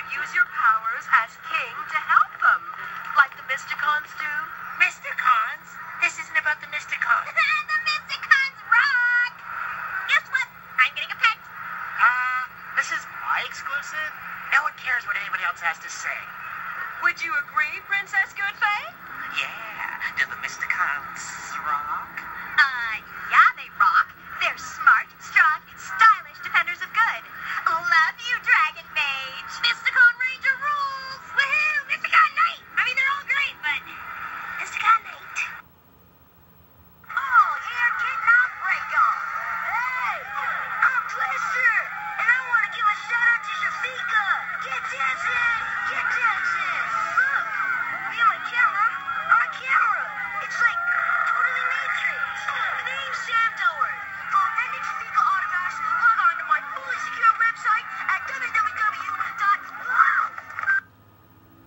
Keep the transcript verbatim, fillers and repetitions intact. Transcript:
could use your powers as king to help them, like the Mysticons do. Mysticons? This isn't about the Mysticons. The Mysticons rock! Guess what? I'm getting a pet. Uh, this is my exclusive? No one cares what anybody else has to say. Would you agree, Princess Goodfay? Yeah, do the Mysticons rock? Uh, yeah, they rock. They're smart, strong, stylish.